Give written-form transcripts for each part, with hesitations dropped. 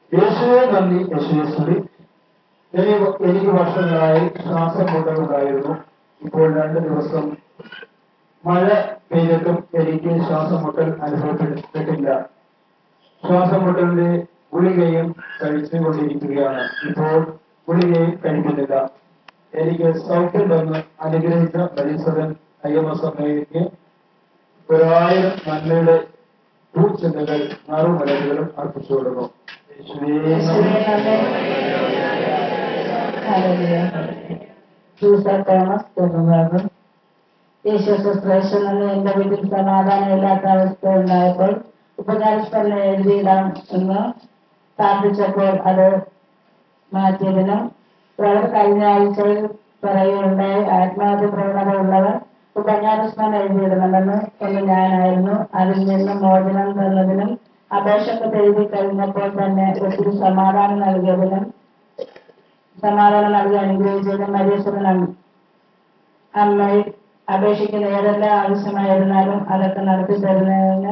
യേശുവെ നന്ദി, യേശുവെ സ്തുതി. എനിക്ക് വർഷങ്ങളായി ശ്വാസം മുട്ടലുണ്ടായിരുന്നു. ഇപ്പോൾ 2 ദിവസം മഴ പെയ്തിട്ടും എനിക്ക് ശ്വാസം മുട്ടൽ അനുഭവപ്പെട്ടിട്ടില്ല. ശ്വാസം മുട്ടലിന്റെ ഗുളികയും കഴിച്ചുകൊണ്ടിരിക്കുകയാണ്. ഇപ്പോൾ ഗുളികയും കഴിക്കുന്നില്ല. എനിക്ക് സൗഖ്യം തന്ന് അനുഗ്രഹിച്ച പരിസരൻ അയ്യമ്മസമ്മയ്ക്ക് 1000 നന്മയുടെ പൂച്ചെണ്ടുകൾ നറുമലരുകളും അർപ്പിച്ചു കൊടുക്കുന്നു. യേശുക്രിസ്തുവിനെ എന്റെ വീട്ടിൽ സമാധാനമില്ലാത്ത അവസ്ഥ ഉണ്ടായപ്പോൾ ഉപകാരസ്ഥലം എഴുതിയിടാം എന്ന് പ്രാർത്ഥിച്ചപ്പോൾ അത് മാറ്റിയതിനും കഴിഞ്ഞ ആഴ്ചയിൽ പറയുകയുണ്ടായി ആത്മഹത്യ പ്രവണത ഉള്ളവർ ഉപകാരസ്മരണം എഴുതിയിടണമെന്ന് ഒന്ന് ഞാനായിരുന്നു. അതിൽ നിന്ന് മോചനം തന്നതിനും അപേക്ഷക്ക് എഴുതി കഴിഞ്ഞപ്പോൾ തന്നെ ഒത്തിരി സമാധാനം നൽകി അനുഗ്രഹിച്ചതിനും മരിയസുരൻ അമ്മയിൽ അപേക്ഷിക്കുന്ന ഏതെല്ലാം ആവശ്യമായിരുന്നാലും അതൊക്കെ നടത്തി തന്ന്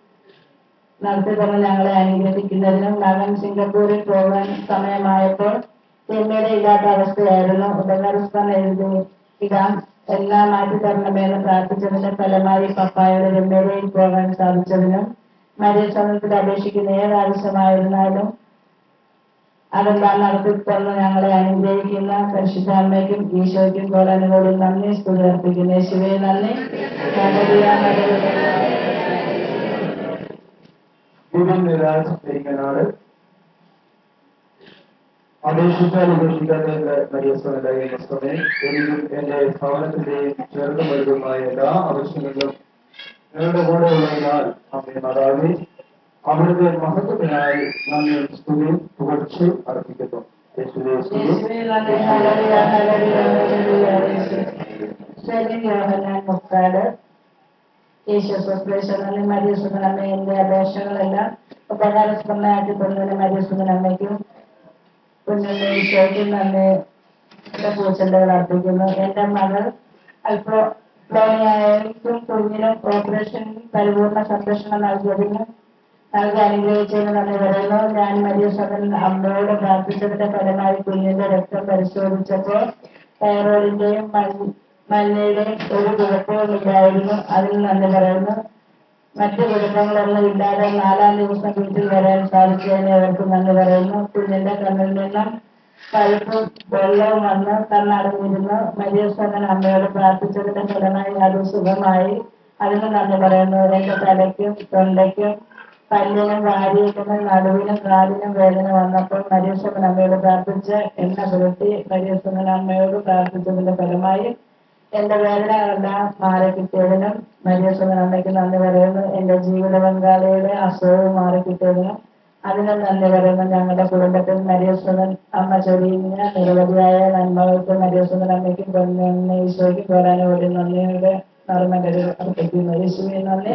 ഞങ്ങളെ അനുഗ്രഹിക്കുന്നതിനും മകൻ സിംഗപ്പൂരിൽ പോകാൻ സമയമായപ്പോൾ എമ്മയുടെ ഇല്ലാത്ത അവസ്ഥയായിരുന്നു. ഉപകാരസ്മരണം എഴുതി ഇടാം എല്ലാം മാറ്റി തരണമെന്ന് പ്രാർത്ഥിച്ചതിന്റെ ഫലമായി പപ്പായുടെ രമ്യതയിൽ പോകാൻ സാധിച്ചതിനും മരിയസമയത്തിൽ അപേക്ഷിക്കുന്ന ഏതാവശ്യമായിരുന്നാലും അതെല്ലാം നടത്തി തന്ന് ഞങ്ങളെ അനുഗ്രഹിക്കുന്ന പരിശുദ്ധാത്മയ്ക്കും ഈശോയ്ക്കും കോടാനുകോടി നന്ദി സ്തുതി അർപ്പിക്കുന്നു. യേശുവേ നന്ദി. അപേക്ഷിച്ചാൽ ഉപേക്ഷിക്കാത്ത മരിയസ്വനെ എനിക്കും എന്റെ ഭവനത്തിന്റെയും ചെറുതും വലുതുമായ എല്ലാ ആവശ്യങ്ങളിലും നിങ്ങളുടെ കൂടെ ഉള്ളതിനാൽ അമ്മേ മാതാവേ അവിടുത്തെ മഹത്വത്തിനായി നന്ദി സ്തുതിയും പുകഴ്ച അർപ്പിക്കുന്നു. യേശുക്രിസ്തുവിനെ മരിയസുരൻ അമ്മയുടെ അപേക്ഷകളെല്ലാം ഉപകാരസ്മരണയാക്കി തന്നതിന് മരിയസുരൻ അമ്മയ്ക്കും കുഞ്ഞിനെ ഈശോയ്ക്കും നന്ദി പൂച്ചെണ്ടുകൾ അർപ്പിക്കുന്നു. എന്റെ മകൾ അല്പപ്ലോണിയായിരിക്കും കുഞ്ഞിനും ഓപ്പറേഷനിൽ പരിപൂർണ സംരക്ഷണം നൽകി അനുഗ്രഹിച്ചതിന് നന്ദി പറയുന്നു. ഞാൻ മരിയസുരൻ അമ്മയോട് പ്രാർത്ഥിച്ചതിന്റെ ഫലമായി കുഞ്ഞിന്റെ രക്തം പരിശോധിച്ചപ്പോൾ തൈറോയിഡിന്റെയും മഞ്ഞയുടെയും ഒരു കുഴപ്പവുമില്ലായിരുന്നു. അതിന് നന്ദി പറയുന്നു. മറ്റു കുഴപ്പങ്ങളൊന്നും ഇല്ലാതെ 4-ാം ദിവസം വീട്ടിൽ വരാൻ സാധിച്ചതിന് അവർക്ക് നന്ദി പറയുന്നു. കുഞ്ഞിന്റെ കണ്ണിൽ നിന്നും പഴുപ്പും വെള്ളവും വന്ന് കണ്ണടഞ്ഞിരുന്നു. മരിയസുരൻ അമ്മയോട് പ്രാർത്ഥിച്ചതിന്റെ ഫലമായി അത് സുഖമായി. അതിന് നന്ദി പറയുന്നു. എന്റെ തലയ്ക്കും തൊണ്ടയ്ക്കും പല്ലിനും വാരിയലിനും നടുവിനും കാലിനും വേദന വന്നപ്പോൾ മരിയസുരൻ അമ്മയോട് പ്രാർത്ഥിച്ച് എണ്ണ പുരട്ടി മരിയസുരൻ അമ്മയോട് പ്രാർത്ഥിച്ചതിന്റെ ഫലമായി എന്റെ വേദനകളെല്ലാം മാറിക്കിട്ടിയതിനും മരിയസുരൻ അമ്മയ്ക്ക് നന്ദി പറയുന്നു. എന്റെ ജീവിത പങ്കാളിയുടെ അസുഖവും മാറിക്കിട്ടിയതിനും അതിനും നന്ദി പറയുന്നു. ഞങ്ങളുടെ കുടുംബത്തിൽ മരിയസുരൻ അമ്മ ചൊരിയുന്ന നിരവധിയായ നന്മകൾക്ക് മരിയസുരൻ അമ്മയ്ക്കും പൊന്നെ ഈശോയ്ക്കും പോരാനുകൂടി നന്ദിയുടെ നർമ്മകര് അർപ്പിക്കുന്നു. യേശുവേ നന്ദി.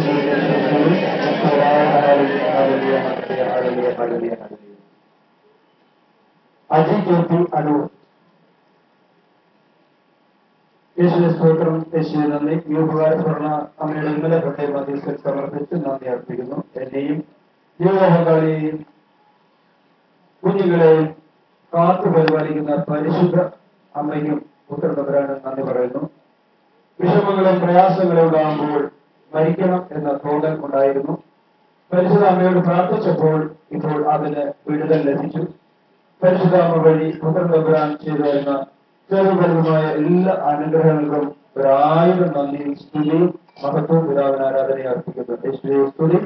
യേശുവിന്റെ സ്തോത്രം. യേശുവെ നന്ദി. ഈ ഉപകാരസ്മരണ അമ്മയുടെ ഇന്നലെ പ്രത്യേക മധ്യസ്ഥ സമർപ്പിച്ച് നന്ദി അർപ്പിക്കുന്നു. എന്നെയും ജീവിത പങ്കാളിയെയും കുഞ്ഞുങ്ങളെയും കാത്തു പരിപാലിക്കുന്ന പരിശുദ്ധ അമ്മയ്ക്കും പുത്രനവരാണ് നന്ദി പറയുന്നു. വിഷമങ്ങളും പ്രയാസങ്ങളും ഉണ്ടാകുമ്പോൾ മരിക്കണം എന്ന തോന്നൽ ഉണ്ടായിരുന്നു. പരിശുദ്ധ അമ്മയോട് പ്രാർത്ഥിച്ചപ്പോൾ ഇപ്പോൾ അതിന് വിടുതൽ ലഭിച്ചു. പരിശുദ്ധ അമ്മ വഴി പുത്രനവരാൻ ചെയ്തു വരുന്ന ചെറുപലതുമായ എല്ലാ അനുഗ്രഹങ്ങൾക്കും 1000 നന്ദിയും സ്തുതിയും മഹത്വവും പിതാവിന് ആരാധന അർപ്പിക്കുന്നു. യേശുവേ സ്തുതി.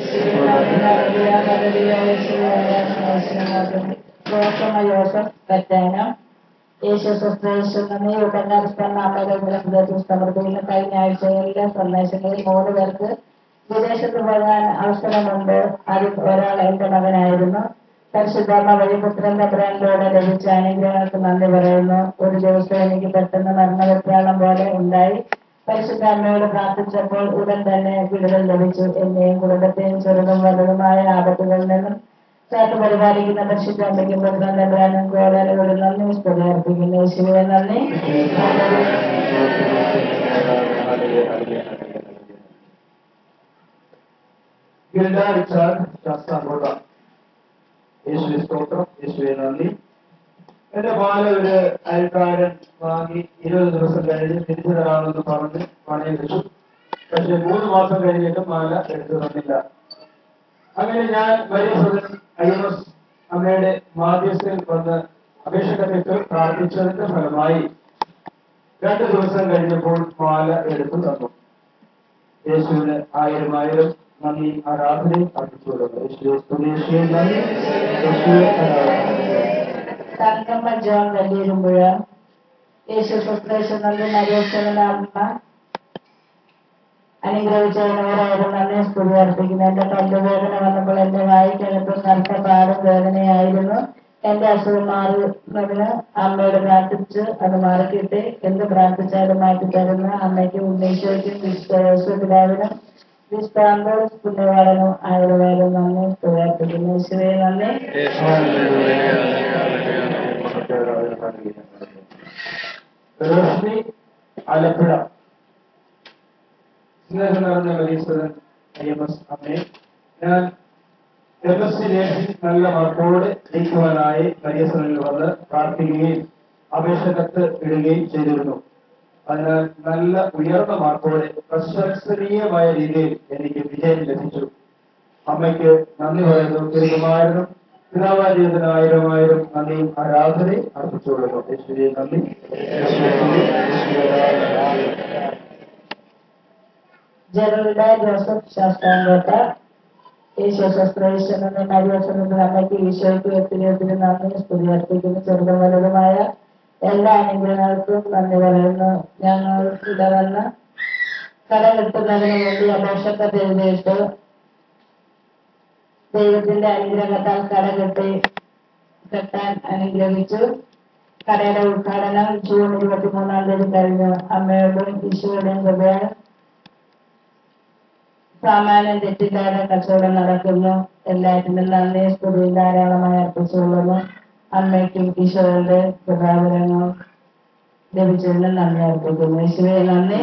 യേശുക്രിസ്തുവിനെ ഉപകാരസ്മരണ അമ്മയുടെ സമൃദ്ധിയിൽ കഴിഞ്ഞ ആഴ്ചകളിലെ സന്ദേശങ്ങളിൽ 3 പേർക്ക് വിദേശത്ത് പോകാൻ അവസരമുണ്ട്. അതിൽ ഒരാൾ എന്റെ മകനായിരുന്നു. പരിശുദ്ധാമ്മ വഴി പുത്രന്റെ ബ്രാൻഡിലൂടെ ലഭിച്ച അനുഗ്രഹങ്ങൾക്ക് നന്ദി പറയുന്നു. ഒരു ദിവസം എനിക്ക് പെട്ടെന്ന് മരണവെപ്രാളം പോലെ ഉണ്ടായി. പരിശുദ്ധാമ്മയോട് പ്രാർത്ഥിച്ചപ്പോൾ ഉടൻ തന്നെ വിടുതൽ ലഭിച്ചു. എന്നെയും കുടുംബത്തെയും ചെറുതും വലുതുമായ ആപത്തുകളിൽ നിന്നും ചേർത്ത് പരിപാലിക്കുന്ന പരിശുദ്ധാമ്മയ്ക്കും പുത്രന്റെ ബ്രാൻഡും കോടാനുകൂടി നന്ദി സ്തുതി അർപ്പിക്കുന്നു. യേശുവേ നന്ദി. ഗിൽഡ റിച്ചാർഡ് ശാസ്താംകോട്ട യേശുവെ സ്തോത്രം, യേശുവെ നന്ദി. എന്റെ മാല ഒരു അയൽക്കാരൻ വാങ്ങി 20 ദിവസം കഴിഞ്ഞ് തിരിച്ചു തരാമെന്ന് പറഞ്ഞ് പണയം വെച്ചു. പക്ഷെ 3 മാസം കഴിഞ്ഞിട്ടും മാല എടുത്തു തന്നില്ല. അങ്ങനെ ഞാൻ വലിയ IMS അമ്മയുടെ മാധ്യസ്ഥയിൽ വന്ന് അപേക്ഷകർക്ക് പ്രാർത്ഥിച്ചതിന്റെ ഫലമായി 2 ദിവസം കഴിഞ്ഞപ്പോൾ മാല എടുത്തു തന്നു. യേശുവിന് 1000 നന്ദി ആരാധനയും അർപ്പിച്ചുകൊള്ളുന്നു. യേശുവെ സ്തുതി, യേശുവെ നന്ദി, യേശുവെ ആരാധന. തങ്കമ്മ ജോൺ വലിയിരുമ്പുഴ. യേശു ക്രിസ്തു നന്ദി മരിയച്ചവന അമ്മ അനുഗ്രഹിച്ചവനോരായിരുന്നു നന്ദി സ്തുതി അർപ്പിക്കുന്നു. എന്റെ പല്ലുവേദന വന്നപ്പോൾ എന്റെ വായിക്കകത്ത് കറുത്ത പാടും വേദനയായിരുന്നു. എന്റെ അസുഖം മാറുന്നതിന് അമ്മയോട് പ്രാർത്ഥിച്ച് അത് മാറിക്കിട്ട് എന്ത് പ്രാർത്ഥിച്ചാലും മാറ്റിത്തരുന്ന അമ്മയ്ക്ക് ഉന്നയിച്ചവയ്ക്കും വിശ്വാസപിതാവിനും വിശ്വാന്തോസ് പുണ്യവാളനും ആയുർവേദം നന്ദി സ്തുതി അർപ്പിക്കുന്നു. യേശുവേ നന്ദി. റോഷ്നി ആലപ്പുഴ. സ്നേഹം നിറഞ്ഞ മരീശ്വരൻ IMS അമ്മേ, ഞാൻ MSc നേഴ്സിംഗ് നല്ല മാർക്കോടെ ജയിക്കുവാനായി മരീശ്വരനിൽ വന്ന് പ്രാർത്ഥിക്കുകയും അപേക്ഷകത്ത് ഇടുകയും ചെയ്തിരുന്നു. അതിനാൽ നല്ല ഉയർന്ന മാർക്കോടെ പ്രശംസനീയമായ രീതിയിൽ എനിക്ക് വിജയം ലഭിച്ചു. അമ്മയ്ക്ക് നന്ദി പറയുന്നു. തിരുകുമാരനും പിതാവാദീയത്തിന് 1000 നന്ദിയും ആരാധനയും അർപ്പിച്ചുകൊള്ളുന്നു. യേശുവേ നന്ദി. ജെറുടെ ജോസഫ് ശാസ്താംകോട്ട. യേശു ശസ്ത്രേശ്വരന്റെ മരിയസനത്തിൽ അമ്മയ്ക്ക് ഈശോയ്ക്ക് ഒത്തിരി നന്ദി സ്തുതി അർപ്പിക്കുന്നു. ചെറുതും വലുതുമായ എല്ലാ അനുഗ്രഹങ്ങൾക്കും നന്ദി പറയുന്നു. ഞങ്ങൾ ഇടവന്ന് കടം കിട്ടുന്നതിന് വേണ്ടി അപേക്ഷക്കത്ത് എഴുതിയിട്ട് ദൈവത്തിന്റെ അനുഗ്രഹത്താൽ കട കെട്ടാൻ അനുഗ്രഹിച്ചു. കടയുടെ ഉദ്ഘാടനം ജൂൺ 23-ാം തീയതി കഴിഞ്ഞു. അമ്മയോടും ഈശോയുടെയും കൃപയാൽ സാമാന്യം തെറ്റില്ലാതെ കച്ചവടം നടക്കുന്നു. എല്ലാറ്റിനും നന്ദി സ്തുതി ധാരാളമായി അർപ്പിച്ചുകൊള്ളുന്നു. അമ്മയ്ക്കും ഈശോയുടെ കൃപാവരങ്ങൾ ലഭിച്ചതിന് നന്ദി അർപ്പിക്കുന്നു. യേശുവേ നന്ദി.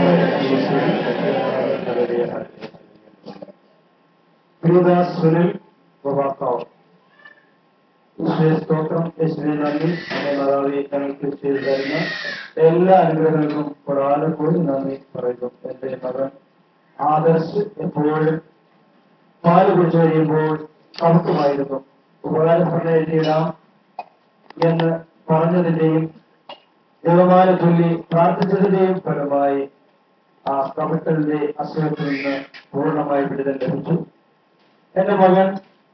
സുനിൽ ഗോപാക്കാവ്. യേശുവേ സ്തോത്രം, യേശുവേ നന്ദി. അമ്മേ മാതാവേ, ഞങ്ങൾക്ക് ചെയ്തു തരുന്ന എല്ലാ അനുഗ്രഹങ്ങൾക്കും ഒരാളെ കൂടി നന്ദി പറയുന്നു. എന്റെ മകൻ ആദർശ് എപ്പോഴും പാല് കുടിച്ചു കഴിയുമ്പോൾ കമുക്കുമായിരുന്നു. ഉപകാരപ്രദയിടാം എന്ന് പറഞ്ഞതിന്റെയും ജപമാല ചൊല്ലി പ്രാർത്ഥിച്ചതിന്റെയും ഫലമായി ആ കമിട്ടലിന്റെ അസുഖത്തിൽ നിന്ന് പൂർണ്ണമായി വിടുതൽ ലഭിച്ചു. എന്റെ മകൻ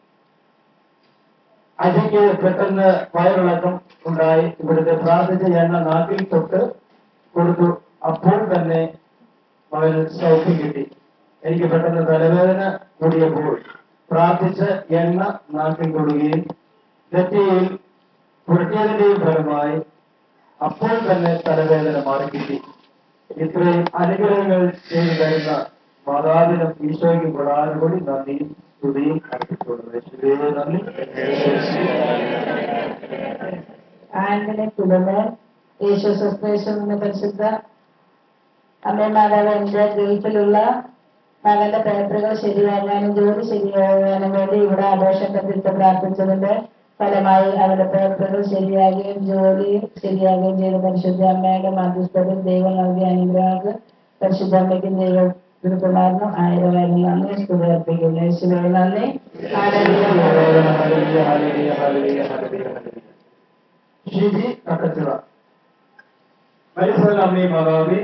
അജിക്ക് പെട്ടെന്ന് വയറിളക്കം ഉണ്ടായി. ഇവിടുത്തെ പ്രാർത്ഥിച്ച എണ്ണ നാട്ടിൽ തൊട്ട് കൊടുത്തു. അപ്പോൾ തന്നെ മകന് സൗഖ്യം കിട്ടി. എനിക്ക് പെട്ടെന്ന് തലവേദന കൂടിയപ്പോൾ പ്രാർത്ഥിച്ച എണ്ണ നാട്ടിൽ കൊടുക്കുകയും നെറ്റിയിൽ പുരട്ടിയതിന്റെയും ഫലമായി അപ്പോൾ തന്നെ തലവേദന മാറിക്കിട്ടി. ഇത്രയും അനുഗ്രഹങ്ങൾ ചെയ്തു തരുന്ന മാതാവിനും ഈശോയ്ക്കും കൂടാതെ കൂടി നന്ദിയും സ്തുതിയും അർപ്പിച്ചുകൊള്ളുന്നു. നന്ദി. ആന്റണി കുടുംബം. യേശു ക്രിസ്തുവിന്റെ പരിശുദ്ധ അമ്മേ മാതാവ് എന്റെ ഗൾഫിലുള്ള മകന്റെ പേപ്പറുകൾ ശരിയാകാനും ജോലി ശരിയാകാനും വേണ്ടി ഇവിടെ അപേക്ഷകത്തിട്ട് പ്രാർത്ഥിച്ചതിന്റെ ഫലമായി അവരുടെ പേപ്പറുകൾ ശരിയാകുകയും ജോലി ശരിയാകുകയും ചെയ്ത പരിശുദ്ധ അമ്മയുടെ മധ്യസ്ഥതയിൽ ദൈവം നൽകിയ അനുഗ്രഹങ്ങൾക്ക് പരിശുദ്ധ അമ്മയ്ക്കും ദൈവകുമാരനും 1000 നന്ദി സ്തുതി അർപ്പിക്കുന്നു. യേശുവേ നന്ദി. ഷിജി കട്ടച്ചിറ. പരിസര അമ്മേ മാതാവേ,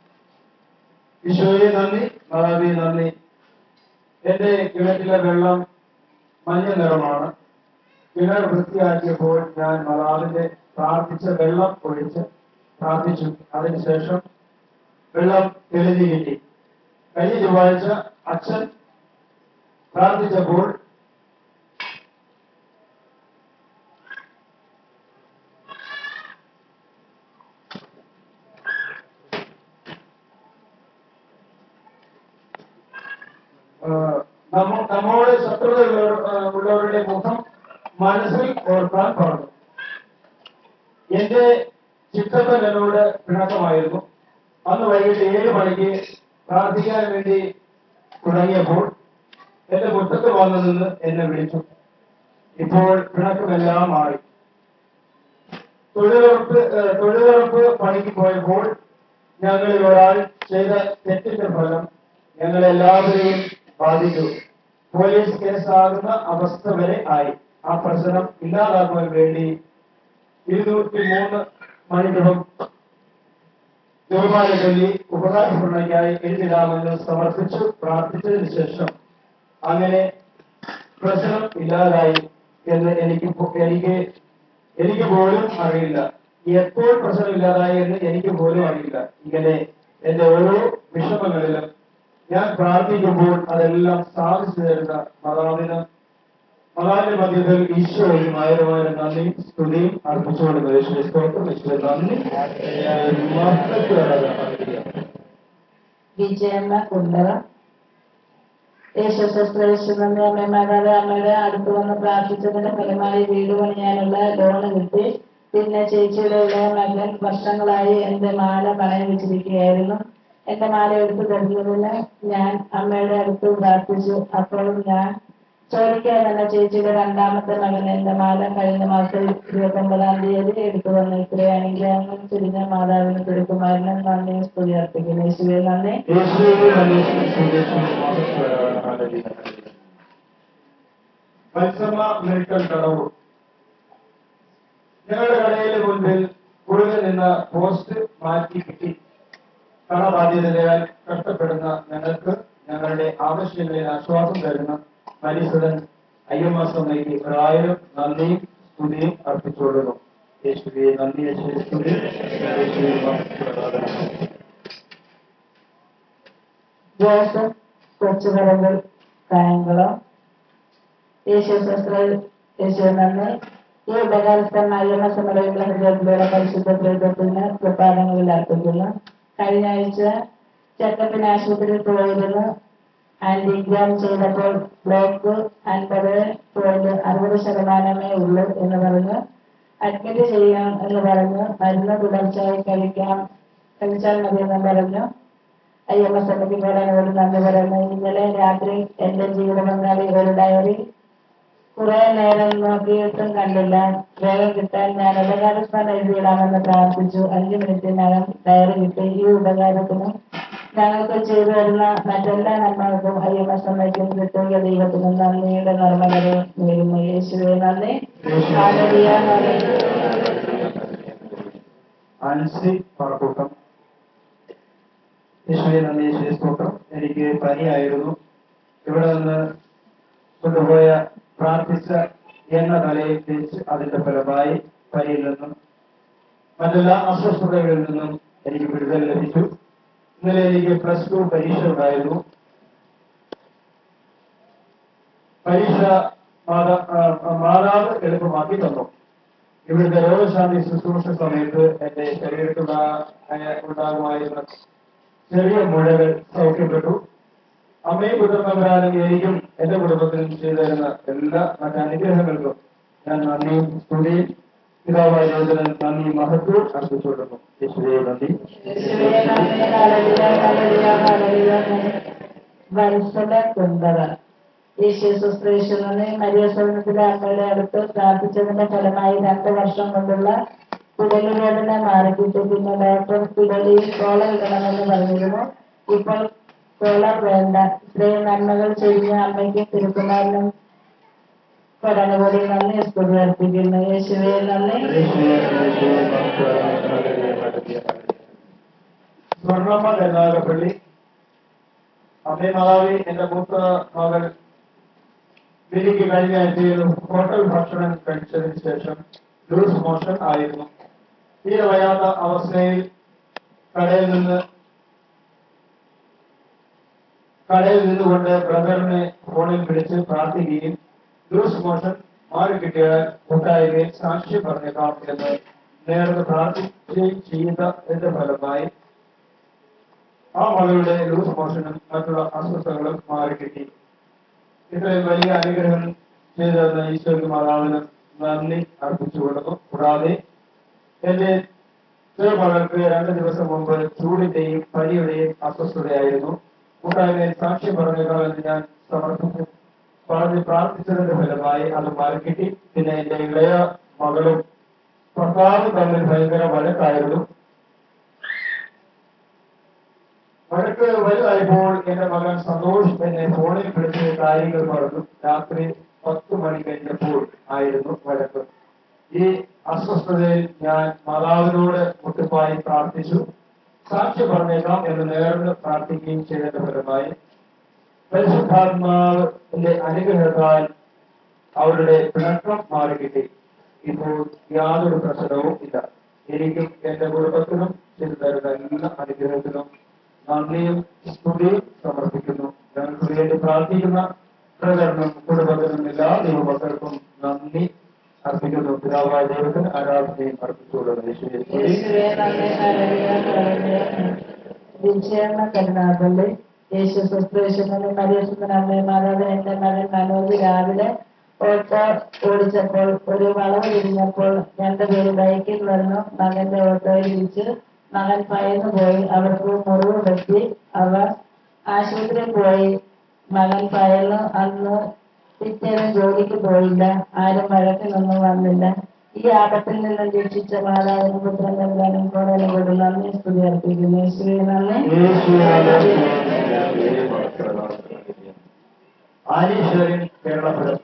ഈശോയെ നന്ദി, മാതാവേ നന്ദി. എന്റെ കിണറ്റിലെ വെള്ളം മഞ്ഞ നിറമാണ്. കിണർ വൃത്തിയാക്കിയപ്പോൾ ഞാൻ മാതാവിന്റെ പ്രാർത്ഥിച്ച വെള്ളം ഒഴിച്ച് പ്രാർത്ഥിച്ചു. അതിനുശേഷം വെള്ളം തെളിഞ്ഞു കിട്ടി. കഴിഞ്ഞ ചൊവ്വാഴ്ച അച്ഛൻ പ്രാർത്ഥിച്ചപ്പോൾ നമ്മോട് ശത്രുത ഉള്ളവരുടെ മുഖം മനസ്സിൽ ഓർക്കാൻ പറഞ്ഞു. എന്റെ ചിത്തപ്പൻ എന്നോട് പിണക്കമായിരുന്നു. അന്ന് വൈകിട്ട് 7 മണിക്ക് പ്രാർത്ഥിക്കാൻ വേണ്ടി തുടങ്ങിയപ്പോൾ എന്റെ മുറ്റത്ത് വന്നു നിന്ന് എന്നെ വിളിച്ചു. ഇപ്പോൾ പിണക്കമെല്ലാം മാറി. തൊഴിലുറപ്പ് പണിക്ക് പോയപ്പോൾ ഞങ്ങളിൽ ഒരാൾ ചെയ്ത തെറ്റിന്റെ ഫലം ഞങ്ങളെല്ലാവരെയും ബാധിച്ചു. പോലീസ് കേസാകുന്ന അവസ്ഥ വരെ ആയി. ആ പ്രശ്നം ഇല്ലാതാക്കുവാൻ വേണ്ടി 203 മണിക്കൂറും ജപമാല ചൊല്ലി ഉപകാരപൂർണ്ണയ്ക്കായി എഴുതിടാമെന്ന് സമർപ്പിച്ചു പ്രാർത്ഥിച്ചതിന് ശേഷം അങ്ങനെ പ്രശ്നം ഇല്ലാതായി എന്ന് എനിക്ക് പോലും അറിയില്ല. എപ്പോൾ പ്രശ്നം ഇല്ലാതായി എന്ന് എനിക്ക് പോലും അറിയില്ല. ഇങ്ങനെ എന്റെ ഓരോ വിഷമങ്ങളിലും ഞാൻ പ്രാർത്ഥിക്കുമ്പോൾ അതെല്ലാം സാധിച്ചു തരുന്ന മാതാവിന്റെ മധ്യത്തിൽ ഈശോയും ആയിരമായിരം നന്ദിയും സ്തുതിയും അർപ്പിച്ചുകൊണ്ട് യേശുവേ സ്തോത്രം, യേശുവേ നന്ദി. വിജയമ്മ കുണ്ടറ. യേശുക്രിസ്തുവിന്റെ അമ്മമാരുടെ അമ്മയുടെ അടുത്ത് വന്ന് പ്രാർത്ഥിച്ചതിന്റെ ഫലമായി വീട് പണിയാനുള്ള ലോണ് കിട്ടി. പിന്നെ ചേച്ചിയുടെ ഇളയ മകൻ വർഷങ്ങളായി എന്റെ മാല പണയം വെച്ചിരിക്കുകയായിരുന്നു. എന്റെ മാല എടുത്തു തരുന്നതിന് ഞാൻ അമ്മയുടെ അടുത്ത് പ്രാർത്ഥിച്ചു. അപ്പോഴും ഞാൻ ചോദിക്കാതെ തന്നെ ചേച്ചിയുടെ രണ്ടാമത്തെ മകൻ എന്റെ മാല കഴിഞ്ഞ മാസം 29-ാം തീയതി എടുത്തു വന്നു. ഇത്രയാണെങ്കിൽ അങ്ങ് തിരിഞ്ഞ മാതാവിന് തിരുക്കുമാരനും നന്ദി സ്തുതി അർപ്പിക്കുന്നു. യേശുവേ നന്ദി. കടവ് ഞങ്ങളുടെ കടയിലെ മുൻപിൽ കുറുകെ നിന്ന പോസ്റ്റ് മാറ്റി കിട്ടി. കടബാധ്യതയാൽ കഷ്ടപ്പെടുന്ന ഞങ്ങൾക്ക് ഞങ്ങളുടെ ആവശ്യങ്ങളിൽ ആശ്വാസം തരുന്ന മനുഷ്യൻ അയ്യമ്മസമ്മയ്ക്ക് 1000 നന്ദിയും സ്തുതിയും അർപ്പിച്ചുകൊള്ളുന്നു. യേശുവേ നന്ദി, യേശുവേ സ്തുതി, യേശുവേ ജോസഫ് കൊച്ചുപറമ്പിൽ കായംകുളം. യേശുവേ നന്ദി. ഈ ഉപകാരസ്ഥൻ അയ്യമ്മസമ്മയുടെ ഹൃദയത്തിലൂടെ പരിശുദ്ധ ത്രിത്വത്തിന് പ്രഭാതങ്ങളിൽ അർപ്പിക്കുന്നു. കഴിഞ്ഞ ആഴ്ച ചെക്കപ്പിന് ആശുപത്രിയിൽ പോയിരുന്നു. ആന്റിഗ്രാം ചെയ്തപ്പോൾ ബ്ലോക്ക് 50.60% ഉള്ളൂ എന്ന് പറഞ്ഞു. അഡ്മിറ്റ് ചെയ്യാം എന്ന് പറഞ്ഞു. മരുന്ന് തുടർച്ചയായി കഴിച്ചാൽ മതിയെന്ന് പറഞ്ഞു. അയ്യമ്മസമ്മയ്ക്ക് പോരാനോട് നന്ദി പറയുന്നു. ഇന്നലെ രാത്രി എന്റെ ജീവിത പങ്കാളി ഒരു ഡയറി കുറെ നേരം നോക്കിയിട്ടും കണ്ടില്ല. വേഗം കിട്ടാൻ ഞാൻ ഉപകാരസ്ഥാനം എഴുതിയിടാമെന്ന് പ്രാർത്ഥിച്ചു. 5 മിനിറ്റിനകം ഡയറി കിട്ടി. ഈ ഉപകാരത്തിനും ഞങ്ങൾക്ക് ചെയ്തു വരുന്ന മറ്റെല്ലാ നന്മകൾക്കും അയ്യമ്മസമ്മയ്ക്കും കിട്ടിയ ദൈവത്തിനും നന്ദിയുടെ നർമ്മകരെ നേരുന്നു. യേശുവേ നന്ദി. യേശുവേ നന്ദി, യേശുവേ സ്തോത്രം. എനിക്ക് പനിയായിരുന്നു. ഇവിടെ നിന്ന് കൊണ്ടുപോയ പ്രാർത്ഥിച്ച എണ്ണ തലയിൽ തേച്ച് അതിന്റെ ഫലമായി പനിയിൽ നിന്നും മറ്റെല്ലാ അസ്വസ്ഥതകളിൽ നിന്നും എനിക്ക് വിടുതൽ ലഭിച്ചു. ഇന്നലെ എനിക്ക് +2 പരീക്ഷ ഉണ്ടായിരുന്നു. പരീക്ഷ മാതാവ് എളുപ്പമാക്കി തന്നു. ഇവിടുത്തെ രോഗശാന്തി ശുശ്രൂഷ സമയത്ത് എന്റെ ശരീരത്തിലുണ്ടാകുമായിരുന്ന ചെറിയ മുഴകൾ സൗഖ്യപ്പെട്ടു. അമ്മയും പുത്രനമ്പരാനും എനിക്കും എന്റെ കുടുംബത്തിനും ചെയ്തു തരുന്ന എല്ലാ മറ്റനുഗ്രഹങ്ങൾക്കും ഞാൻ നന്ദിയും സ്തുതിയും പിതാവായ ദൈവത്തിന് നന്ദിയും മഹത്വവും അർപ്പിച്ചുകൊള്ളുന്നു. യേശുവേ നന്ദി. വത്സല കുണ്ടറ. യേശുക്രിസ്തുവിനെ മരിയസദനത്തിലെ അമ്മയുടെ അടുത്ത് പ്രാർത്ഥിച്ചതിന്റെ ഫലമായി 2 വർഷം കൊണ്ടുള്ള കുടലുവേദന മാറിക്കിട്ടി. പിന്നെ ഡോക്ടർ കുടലിൽ കോളർ ഇടണമെന്ന് പറഞ്ഞിരുന്നു. ഇപ്പോൾ കോളർ വേണ്ട. ഇത്രയും നന്മകൾ ചെയ്യുന്ന അമ്മയ്ക്കും തിരുക്കുമാരനും പഠനകൂടി നന്ദി സ്തുതി അർപ്പിക്കുന്നു. യേശുവേ നന്ദി. സ്വർണ്ണമ്മ കരുനാഗപ്പള്ളി. അമ്മേ മാതാവി, എന്റെ മൂത്ത മകൾ എനിക്ക് കഴിഞ്ഞ ആഴ്ചയിൽ ഹോട്ടൽ ഭക്ഷണം കഴിച്ചതിന് ശേഷം ലൂസ് മോഷൻ ആയിരുന്നു. തീരെ വയ്യാത്ത അവസ്ഥയിൽ കടയിൽ നിന്നുകൊണ്ട് ബ്രദറിനെ ഫോണിൽ വിളിച്ച് പ്രാർത്ഥിക്കുകയും ലൂസ് മോഷൻ മാറിക്കിട്ടിയാൽ കൂട്ടായ്മയിൽ സാക്ഷ്യം പറഞ്ഞേക്കാം എന്ന് നേരത്തെ പ്രാർത്ഥിക്കുകയും ചെയ്തതിന്റെ ഫലമായി ആ മകളുടെ ലൂസ് മോഷനും മറ്റുള്ള അസ്വസ്ഥതകളും മാറിക്കിട്ടി. ഇത്രയും വലിയ അനുഗ്രഹം ചെയ്തെന്ന ഈശോയ്ക്ക് മാതാവിന് നന്ദി അർപ്പിച്ചുകൊള്ളുന്നു. കൂടാതെ എന്റെ ചെറുമകൾക്ക് 2 ദിവസം മുമ്പ് ചൂടിന്റെയും പനിയുടെയും അസ്വസ്ഥതയായിരുന്നു. കൂട്ടായ്മയിൽ സാക്ഷ്യം പറഞ്ഞേക്കാമെന്ന് ഞാൻ സമർപ്പിച്ചു പറഞ്ഞ് പ്രാർത്ഥിച്ചതിന്റെ ഫലമായി അത് മാറിക്കിട്ടി. പിന്നെ എന്റെ ഇളയ മകളും ഭർത്താവും തമ്മിൽ ഭയങ്കര വഴക്കായിരുന്നു. വഴക്ക് വലുതായപ്പോൾ എന്റെ മകൻ സന്തോഷ് എന്നെ ഫോണിൽ വിളിച്ച് കാര്യങ്ങൾ പറഞ്ഞു. രാത്രി 10 മണി കഴിഞ്ഞപ്പോൾ ആയിരുന്നു വഴക്ക്. ഈ അസ്വസ്ഥതയിൽ ഞാൻ മാതാവിനോട് മുട്ടിപ്പായി പ്രാർത്ഥിച്ചു. സാക്ഷി പറഞ്ഞേക്കാം എന്ന് നേർന്ന് പ്രാർത്ഥിക്കുകയും ചെയ്തതിന്റെ ഫലമായി പരിശുദ്ധാത്മാവിന്റെ അനുഗ്രഹത്താൽ അവരുടെ പിണക്കം മാറിക്കിട്ടി. ഇപ്പോൾ യാതൊരു പ്രശ്നവും ഇല്ല. എനിക്കും എന്റെ കുടുംബത്തിനും ചെയ്തു തരുന്ന എല്ലാ അനുഗ്രഹത്തിനും നന്ദിയും സ്തുതിയും സമർപ്പിക്കുന്നു. ഞങ്ങൾക്ക് വേണ്ടി പ്രാർത്ഥിക്കുന്ന പ്രകടനം കുടുംബത്തിനും എല്ലാ ദൈവമക്കൾക്കും നന്ദി അർപ്പിക്കുന്നു. പിതാവായ ദൈവത്തിന് ആരാധനയും അർപ്പിച്ചുകൊള്ളുന്നു. കരുണാപള്ളി യേശു സുസ്ത്രേശ്വരനും മരിയസുന്ദരൻ അമ്മയും മാതാവ് എന്റെ മകൻ മനോജ് രാവിലെ ഓട്ടോ ഓടിച്ചപ്പോൾ ഒരു വളവ് തിരിഞ്ഞപ്പോൾ 2 പേര് ബൈക്കിൽ വന്നു മകന്റെ ഓട്ടോയിൽ ഇടിച്ച് മകൻ ഭയന്നു പോയി. അവർക്ക് മുറിവ് പറ്റി. അവർ ആശുപത്രിയിൽ പോയി. മകൻ ഭയന്നു. അന്ന് പിറ്റേന്ന് ജോലിക്ക് പോയില്ല. ആരും വഴക്കിനൊന്നും വന്നില്ല. ഈ ആപത്തിൽ നിന്ന് രക്ഷിച്ച മാതാവിനും പുത്രനും കോടതിയോട് നന്ദി സ്തുതി അർപ്പിക്കുന്നു. യേശുവേ നന്ദി. ആനീശ്വരൻ കേരളപുരം.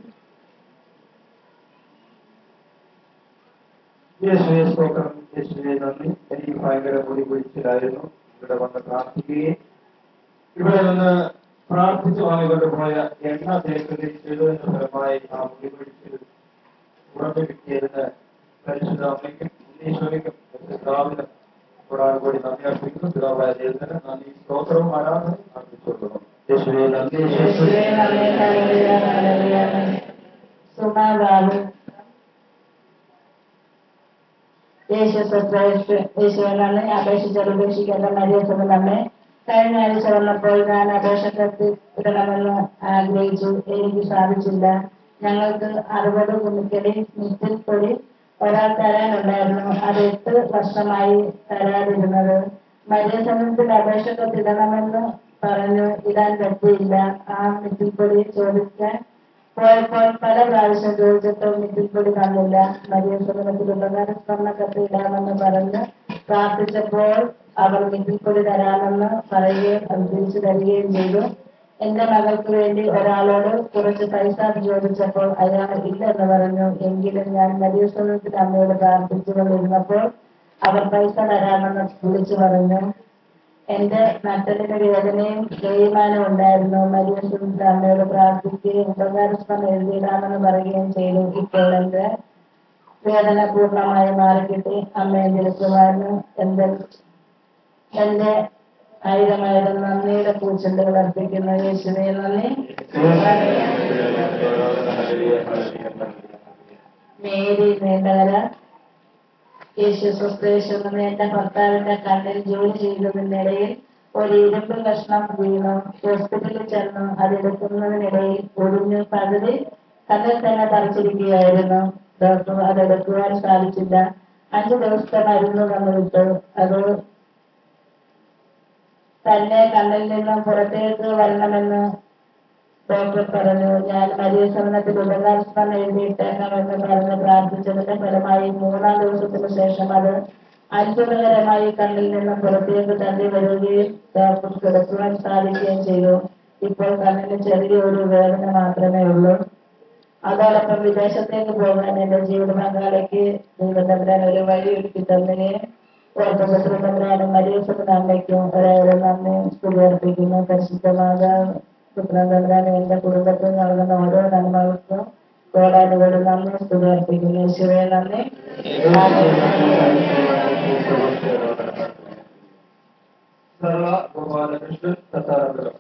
യേശുവേ സ്തോത്രം. യേശുവേ നന്ദി. എനിക്ക് ഭയങ്കര മുടി പിടിച്ചിലായിരുന്നു. ഇവിടെ വന്ന് പ്രാർത്ഥിക്കുകയും ഇവിടെ നിന്ന് പ്രാർത്ഥിച്ചു വാങ്ങിക്കൊണ്ടുപോയ എണ്ണ തേക്കലിൽ ചെയ്തതിന് ഫലമായി ആ മുടി പിടിച്ചിൽ ഉറഞ്ഞു കിട്ടിയതിന് പരിശുദ്ധ അമ്മയ്ക്കും ഉണ്ണീശ്വരിക്കും പിതാവിനും കൂടി നന്ദി അർപ്പിക്കുന്നു. പിതാവായ ദൈവത്തിന് നന്ദി സ്തോത്രവും ആരാധനയും അർപ്പിച്ചുകൊള്ളുന്നു. യേശുവേ നന്ദി. യേശുവിനാണ് അപേക്ഷിച്ചത് ഉപേക്ഷിക്കേണ്ട മരിയസുന്ദരമ്മേ. കഴിഞ്ഞ ആഴ്ച വന്നപ്പോൾ ഞാൻ അപേക്ഷ ഇടണമെന്ന് ആഗ്രഹിച്ചു. എനിക്ക് സാധിച്ചില്ല. ഞങ്ങൾക്ക് 60 കുന്നിക്കടി മിറ്റിൽ പൊടി ഒരാൾ തരാനുണ്ടായിരുന്നു. അത് 8 വർഷമായി തരാതിരുന്നത്. മരിയസമയത്തിൽ അപേക്ഷ ഇടണമെന്ന് പറഞ്ഞു. ഇടാൻ പറ്റിയില്ല. ആ മിറ്റിൽ പൊടി ചോദിക്കാൻ പോയപ്പോൾ പല പ്രാവശ്യം ചോദിച്ചിട്ടും മിറ്റിൽപ്പൊടി തന്നില്ല. മരിയസമയത്തിൽ ഉപകാരം സ്വർണ്ണക്കത്ത് ഇടാമെന്ന് പറഞ്ഞ് പ്രാർത്ഥിച്ചപ്പോൾ അവർ മിറ്റിൽപ്പൊടി തരാമെന്ന് പറയുകയും അത് തിരിച്ചു തരികയും ചെയ്തു. എന്റെ മകൾക്ക് വേണ്ടി ഒരാളോട് കുറച്ച് പൈസ ചോദിച്ചപ്പോൾ അയാൾ ഇല്ലെന്ന് പറഞ്ഞു. എങ്കിലും ഞാൻ മരിയസമയത്തിൽ അമ്മയോട് പ്രാർത്ഥിച്ചുകൊണ്ടിരുന്നപ്പോൾ അവർ പൈസ തരാമെന്ന് വിളിച്ചു പറഞ്ഞു. എന്റെ നട്ടലിന് വേദനയും തേയ്മാനവും ഉണ്ടായിരുന്നു. മരിയസമയത്തിൽ അമ്മയോട് പ്രാർത്ഥിക്കുകയും ഉപകാരസ്മരണം എഴുതിയിടാമെന്ന് പറയുകയും ചെയ്തു. ഇപ്പോൾ എന്റെ വേദന പൂർണ്ണമായി മാറിക്കിട്ടി. അമ്മയെ തിരുത്തുവാനും എന്റെ 1000 നന്ദിയുടെ പൂച്ചെണ്ടുകൾ അർപ്പിക്കുന്നു. യേശുവേ നന്ദി. മേരി നീണ്ടകര. യേശു സുസ്ത്രേശ്വരൻ എന്റെ ഭർത്താവിന്റെ കണ്ണിൽ ജോലി ചെയ്തതിനിടയിൽ ഒരു ഇരുമ്പ് കഷ്ണം വീണു. ഹോസ്പിറ്റലിൽ ചെന്നു. അതെടുക്കുന്നതിനിടയിൽ ഒടിഞ്ഞു പകുതി കണ്ണിൽ തന്നെ തറച്ചിരിക്കുകയായിരുന്നു. ഡോക്ടർ അതെടുക്കുവാൻ സാധിച്ചില്ല. 5 ദിവസത്തെ മരുന്ന് തന്നുവിട്ടു. അത് തന്നെ കണ്ണിൽ നിന്നും പുറത്തേക്ക് വരണമെന്ന് ഡോക്ടർ പറഞ്ഞു. ഞാൻ മരിയസമനത്തിൽ ഉപകാരസ്മരണം എഴുതിയിട്ടേക്കാമെന്ന് പറഞ്ഞ് പ്രാർത്ഥിച്ചതിന്റെ ഫലമായി 3-ാം ദിവസത്തിനു ശേഷം അത് അത്ഭുതകരമായി കണ്ണിൽ നിന്നും പുറത്തേക്ക് തള്ളി വരികയും ഡോക്ടർ കിടക്കുവാൻ സാധിക്കുകയും ചെയ്തു. ഇപ്പോൾ കണ്ണിന് ചെറിയൊരു വേദന മാത്രമേ ഉള്ളൂ. അതോടൊപ്പം വിദേശത്തേക്ക് പോകാൻ എന്റെ ജീവിത പങ്കാളിക്ക് ദൈവതമ്പുരാൻ ഒരു വഴി ഒരുക്കി തന്നിനെ ഓർത്തപുത്രനും മരിയസമന അമ്മയ്ക്കും ഒരായിരം നന്ദിയും സ്തുതി അർപ്പിക്കുന്നു. പരിശുദ്ധമായ പുത്രൻ എന്റെ കുടുംബത്തിൽ നൽകുന്ന ഓരോ നന്മകൾക്കും കോടാനുകൂടി നന്ദി സ്തുതി അർപ്പിക്കുന്നു. യേശുവേ നന്ദി. ഗോപാലകൃഷ്ണൻ തത്താരപുരം.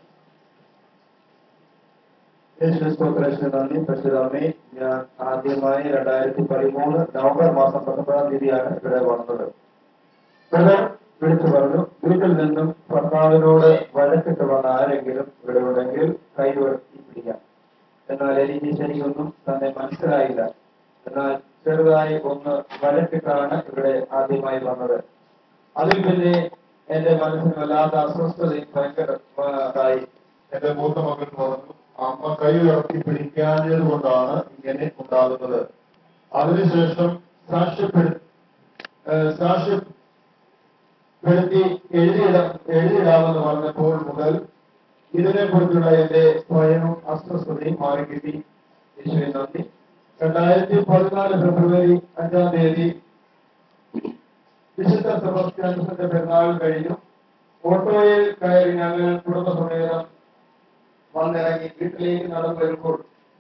നന്ദി. പരിശുദ്ധമേ, ഞാൻ ആദ്യമായി 2013 നവംബർ മാസം 19-ാം തീയതിയാണ് ഇവിടെ വന്നത്. വിളിച്ചു പറഞ്ഞു, വീട്ടിൽ നിന്നും ഭർത്താവിനോട് വഴക്കിട്ട് വന്ന ആരെങ്കിലും ഇവിടെ ഉണ്ടെങ്കിൽ കൈവഴക്കി പിടിക്കാം. എന്നാൽ എനിക്ക് ശരിയൊന്നും തന്നെ മനസ്സിലായില്ല. എന്നാൽ ചെറുതായി ഒന്ന് വഴക്കിട്ടാണ് ഇവിടെ ആദ്യമായി വന്നത്. അതിൽ പിന്നെ എന്റെ മനസ്സിന് വല്ലാത്ത അസ്വസ്ഥതയും ഭയങ്കരമായി. എന്റെ മൂത്ത മകൻ പറഞ്ഞു, അമ്മ കൈ ഉയർത്തി പിടിക്കാഞ്ഞത് കൊണ്ടാണ് ഇങ്ങനെ ഉണ്ടാകുന്നത്. അതിനുശേഷം സാക്ഷ്യപ്പെടുത്തി എഴുതിയിടാമെന്ന് പറഞ്ഞപ്പോൾ മുതൽ ഇതിനെക്കുറിച്ചുള്ള എന്റെ സ്വയവും അസ്വസ്ഥതയും മാറിക്കിട്ടി. യേശുവേ നന്ദി. 2014 ഫെബ്രുവരി 5-ാം തീയതി വിശുദ്ധ സെബാസ്റ്റ്യാനോസിന്റെ പെരുന്നാൾ കഴിഞ്ഞു. ഓട്ടോയിൽ കയറി ഞങ്ങൾ കുടുംബസമേതം വന്നിറങ്ങി വീട്ടിലേക്ക് നടന്നു വരുമ്പോൾ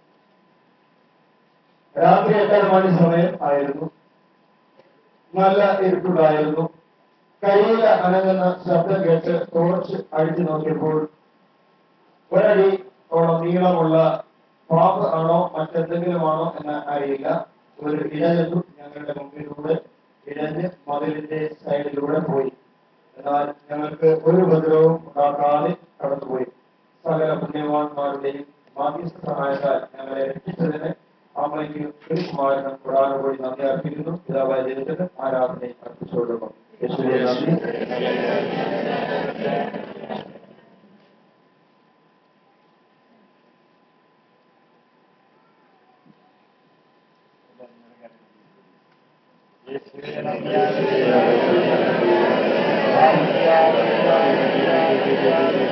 രാത്രി 8:30 മണി സമയം ആയിരുന്നു. നല്ല ഇരുട്ടുണ്ടായിരുന്നു. കയ്യിൽ അനങ്ങുന്ന ശബ്ദം കേട്ട് ടോർച്ച് അടിച്ചു നോക്കിയപ്പോൾ ഒരടി ഓളം നീളമുള്ള പാമ്പ് ആണോ മറ്റെന്തെങ്കിലും ആണോ എന്ന് അറിയില്ല, ഒരു ഇഴഞ്ഞു ഞങ്ങളുടെ മുമ്പിലൂടെ ഇഴഞ്ഞ് മതിലിന്റെ സൈഡിലൂടെ പോയി. എന്നാൽ ഞങ്ങൾക്ക് ഒരു ഉപദ്രവവും ഉണ്ടാക്കാതെ കടന്നുപോയി. സകല പുണ്യവാന്മാരുടെയും മാധ്യസ്ഥ സഹായത്താൽ ഞങ്ങളെ രക്ഷിച്ചതിന് അമ്മയ്ക്ക് കുമാരനും കൂടാനുകൂടി നന്ദി അർപ്പിക്കുന്നു. പിതാവായ ദൈവത്തിന് ആരാധനയും അർപ്പിച്ചുകൊള്ളുന്നു. യേശുവേ നന്ദി. യേശുവേ നന്ദി.